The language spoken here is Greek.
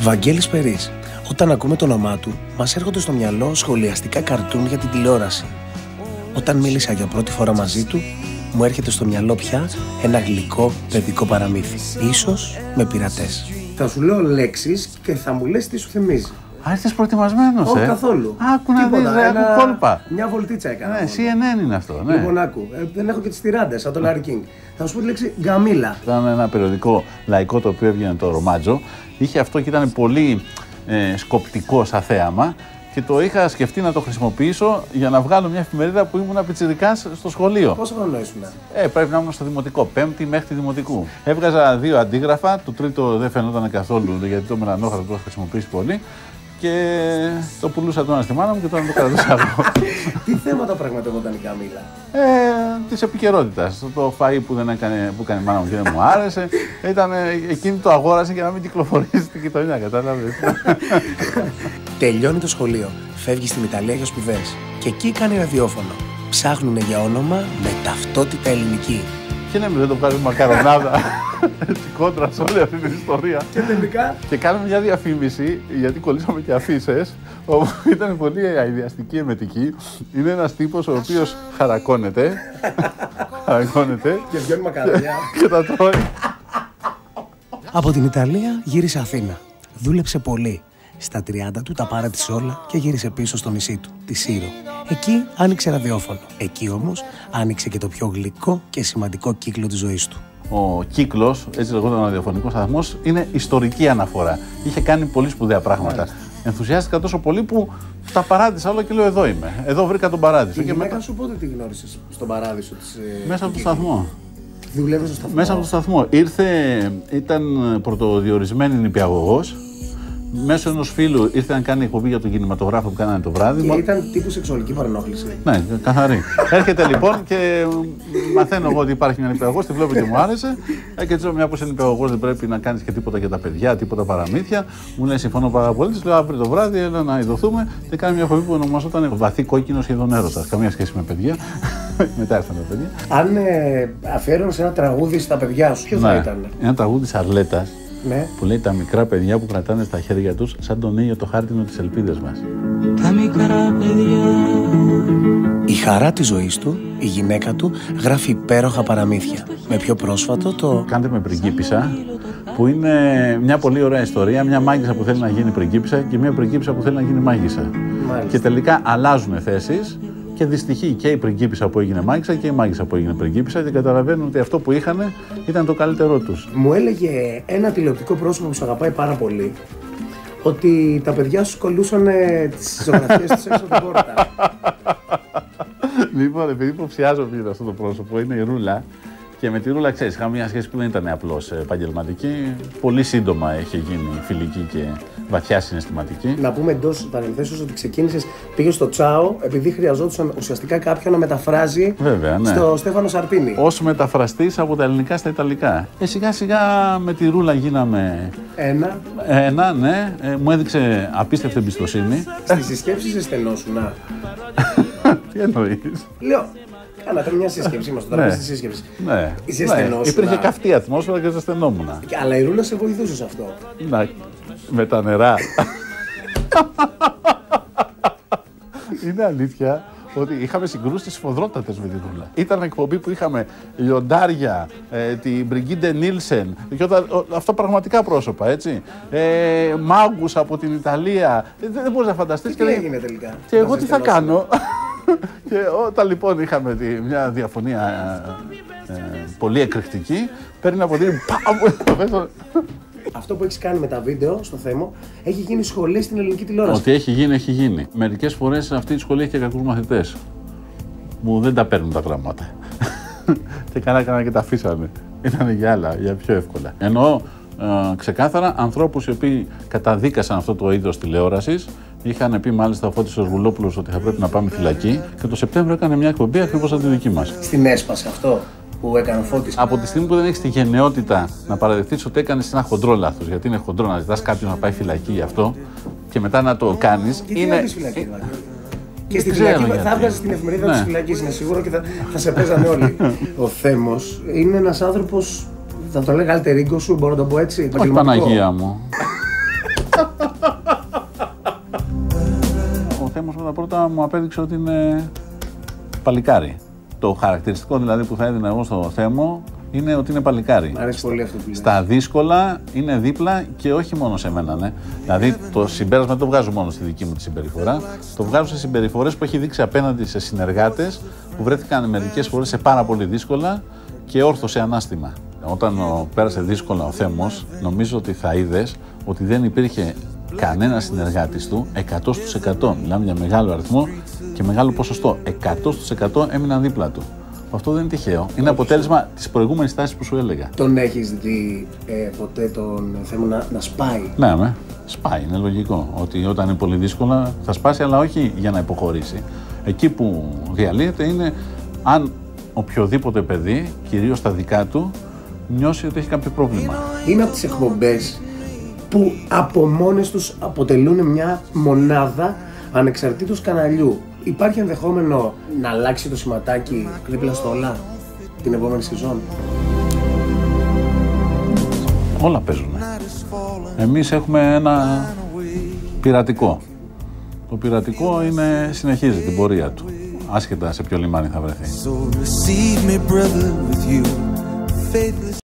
Βαγγέλης Περής. Όταν ακούμε το όνομά του, μας έρχονται στο μυαλό σχολιαστικά καρτούν για την τηλεόραση. Όταν μίλησα για πρώτη φορά μαζί του, μου έρχεται στο μυαλό πια ένα γλυκό παιδικό παραμύθι. Ίσως με πειρατές. Θα σου λέω λέξεις και θα μου λες τι σου θυμίζει. Α, ήρθες προετοιμασμένος, Όχι καθόλου. Άκου να δεις, άκου κόλπα. Μια βολτίτσα έκανα. Ναι, CNN είναι αυτό, ναι. Λοιπόν, άκου. Δεν έχω και τις τυράντες, σαν το Larry King. Θα σου πω τη λέξη γκαμίλα. Ήταν ένα περιοδικό λαϊκό το οποίο έβγαινε το Ρομάτζο. Είχε αυτό και ήταν πολύ σκοπτικό σαν θέαμα. Και το είχα σκεφτεί να το χρησιμοποιήσω για να βγάλω μια εφημερίδα που ήμουν πιτσιρικάς στο σχολείο. Πόσο χρόνο ήσουν? Πρέπει να ήμουν στο δημοτικό, 5η μέχρι τη δημοτικού. Έβγαζα 2 αντίγραφα, το τρίτο δεν φαινόταν καθόλου γιατί το μελανόχαρτο το είχα χρησιμοποιήσει πολύ. Και το πουλούσα τώρα στη μάνα μου και τώρα το κρατούσα εγώ. Τι θέματα πραγματευόταν η Καμίλα? Της επικαιρότητας. Το φαΐ που έκανε η μάνα μου και δεν μου άρεσε. Εκείνη το αγόρασε για να μην κυκλοφορήσει στην γειτονιά, κατάλαβες. Τελειώνει το σχολείο, φεύγει στην Ιταλία για σπουδές. Και εκεί κάνει ραδιόφωνο. Ψάχνουνε για όνομα με ταυτότητα ελληνική. Και ναι, δεν το βγάζει μακαρονάδα. Έτσι κόντρα σε όλη αυτή την ιστορία. Και τελικά. Και κάναμε μια διαφήμιση, γιατί κολλήσαμε και αφίσες, όπου ήταν πολύ αειδιαστική, εμετική. Είναι ένας τύπος ο οποίος χαρακώνεται. Και βγαίνει μακαρονιά. Και τα τρώει. Από την Ιταλία γύρισε Αθήνα. Δούλεψε πολύ. Στα 30 του τα πάρετησε όλα και γύρισε πίσω στο νησί του, τη Σύρο. Εκεί άνοιξε ραδιόφωνο. Εκεί όμως άνοιξε και το πιο γλυκό και σημαντικό κύκλο της ζωής του. Ο κύκλος, έτσι λεγόταν ο ραδιοφωνικός σταθμός, είναι ιστορική αναφορά. Είχε κάνει πολύ σπουδαία πράγματα. Ενθουσιάστηκα τόσο πολύ που τα παράτησα όλα και λέω: εδώ είμαι. Εδώ βρήκα τον παράδεισο. Η γυναίκα σου πότε τη γνώρισες στον παράδεισο της? Μέσα από το σταθμό. Δουλεύει στο σταθμό. Μέσα από το σταθμό. Ήταν πρωτοδιορισμένη νηπιαγωγός. Μέσω ενός φίλου ήρθε να κάνει εκπομπή για τον κινηματογράφο που κάνανε το βράδυ. Και ήταν τύπου σεξουαλική παρενόχληση. Ναι, καθαρή. Έρχεται λοιπόν και μαθαίνω εγώ ότι υπάρχει μια νηπιαγωγός, τη βλέπω και μου άρεσε. Και έτσι, μια που είσαι νηπιαγωγός, δεν πρέπει να κάνεις και τίποτα για τα παιδιά, τίποτα παραμύθια. Μου λέει: συμφωνώ πάρα πολύ. Της λέω: αύριο το βράδυ, έλα να ειδωθούμε. Και κάνει μια εκπομπή που ονομαζόταν Βαθύ Κόκκινο Σχεδόν Έρωτα. Καμία σχέση με παιδιά. Μετά ήρθαν τα παιδιά. Αν αφιέρωνες ένα τραγούδι στα παιδιά σου, ποιο θα ήταν? Ένα τραγούδι της Αρλέτας. Ναι. Που λέει: τα μικρά παιδιά που κρατάνε στα χέρια τους σαν τον ήλιο το χάρτινο της ελπίδας μας. Τα μικρά παιδιά. Η χαρά της ζωής του, η γυναίκα του, γράφει υπέροχα παραμύθια. Με πιο πρόσφατο το «Κάντε με πριγκίπισσα», που είναι μια πολύ ωραία ιστορία. Μια μάγισσα που θέλει να γίνει πριγκίπισσα και μια πριγκίπισσα που θέλει να γίνει μάγισσα. Μάλιστα. Και τελικά αλλάζουν θέσεις. Και δυστυχεί και η πριγκίπισσα που έγινε μάγισσα και η μάγισσα που έγινε πριγκίπισσα και καταλαβαίνουν ότι αυτό που είχαν ήταν το καλύτερό τους. Μου έλεγε ένα τηλεοπτικό πρόσωπο που σε αγαπάει πάρα πολύ ότι τα παιδιά σου κολλούσαν τις ζωγραφιές τους έξω από την πόρτα. Λοιπόν, επειδή υποψιάζω πίσω αυτό το πρόσωπο, είναι η Ρούλα. Και με τη Ρούλα, ξέρεις, είχαμε μια σχέση που δεν ήταν απλώς επαγγελματική. Πολύ σύντομα είχε γίνει φιλική και βαθιά συναισθηματική. Να πούμε εντός παρενθέσεως ότι ξεκίνησες, πήγες στο Τσάο επειδή χρειαζόντουσαν ουσιαστικά κάποιον να μεταφράζει. Βέβαια, ναι. Στο Στέφανο Σαρτίνι. Ως μεταφραστής από τα ελληνικά στα ιταλικά. Σιγά σιγά με τη Ρούλα γίναμε. Ένα, ναι. Μου έδειξε απίστευτη εμπιστοσύνη. Στις συσκέψεις αισθενόσουνα. Τι εννοείς? Λέω. Κάνατε μια σύσκεψη μας τώρα, στη σύσκεψη. Ναι. Υπήρχε καυτή ατμόσφαιρα και ζεσθενόμουν. Αλλά η Ρούλα σε βοηθούσε σε αυτό. Να, με τα νερά. Είναι αλήθεια ότι είχαμε συγκρούσεις σφοδρότατες με τη Ρούλα. Ήταν εκπομπή που είχαμε λιοντάρια, την Μπριγκίντε Νίλσεν, αυτά πραγματικά πρόσωπα, έτσι. Μάγκους από την Ιταλία. Δεν μπορείς να φανταστείς. Τι έγινε τελικά? Και εγώ τι θα κάνω? Και όταν λοιπόν είχαμε μια διαφωνία πολύ εκρηκτική, παίρνει από την. Αυτό που έχεις κάνει με τα βίντεο στο θέμα έχει γίνει σχολή στην ελληνική τηλεόραση. Ότι έχει γίνει, έχει γίνει. Μερικές φορές αυτή η σχολή έχει και κακούς μαθητές που δεν τα παίρνουν τα γράμματα. Και κάνα και τα αφήσανε. Ήταν για άλλα, για πιο εύκολα. Εννοώ ξεκάθαρα ανθρώπους οι οποίοι καταδίκασαν αυτό το είδος τηλεόρασης. Είχαν πει μάλιστα ο Φώτης ο Σγουλόπουλος ότι θα πρέπει να πάμε φυλακή και το Σεπτέμβριο έκανε μια εκπομπή ακριβώς σαν τη δική μας. Στην έσπασε αυτό που έκανε ο Φώτης. Από τη στιγμή που δεν έχεις τη γενναιότητα να παραδεχτείς ότι έκανες ένα χοντρό λάθος, γιατί είναι χοντρό να ζητάς κάποιον να πάει φυλακή γι' αυτό και μετά να το κάνεις. Και είναι. Φυλακή, και στη φυλακή θα έβγαζε την εφημερίδα της φυλακής, είναι σίγουρο, και θα σε παίζανε όλοι. Ο Θέμος είναι ένας άνθρωπος, θα το λέγα alter ego σου, μπορώ να το πω έτσι. Όχι, Παναγία μου. Θέμος πρώτα μου απέδειξε ότι είναι παλικάρι. Το χαρακτηριστικό δηλαδή που θα έδινα εγώ στο Θέμο είναι ότι είναι παλικάρι. Μ' αρέσει πολύ αυτό που λες. Στα δύσκολα είναι δίπλα και όχι μόνο σε μένα, ναι. Δηλαδή το συμπέρασμα δεν το βγάζω μόνο στη δική μου τη συμπεριφορά, το βγάζω σε συμπεριφορές που έχει δείξει απέναντι σε συνεργάτες που βρέθηκαν μερικές φορές σε πάρα πολύ δύσκολα και όρθωσε ανάστημα. Όταν πέρασε δύσκολα ο Θέμος, νομίζω ότι θα είδες ότι δεν υπήρχε κανένα συνεργάτης του 100%. Μιλάμε για μεγάλο αριθμό και μεγάλο ποσοστό. 100% έμειναν δίπλα του. Αυτό δεν είναι τυχαίο. Είναι αποτέλεσμα της προηγούμενης τάσης που σου έλεγα. Τον έχεις δει ποτέ τον Θέμο να σπάει? Ναι, σπάει. Είναι λογικό ότι όταν είναι πολύ δύσκολα θα σπάσει, αλλά όχι για να υποχωρήσει. Εκεί που διαλύεται είναι αν οποιοδήποτε παιδί, κυρίως τα δικά του, νιώσει ότι έχει κάποιο πρόβλημα. Είναι από τις εκπομπές που από μόνες τους αποτελούν μια μονάδα ανεξαρτήτως καναλιού. Υπάρχει ενδεχόμενο να αλλάξει το σηματάκι δίπλα στο όλα την επόμενη σεζόν? Όλα παίζουν. Εμείς έχουμε ένα πειρατικό. Το πειρατικό συνεχίζει την πορεία του, άσχετα σε ποιο λιμάνι θα βρεθεί.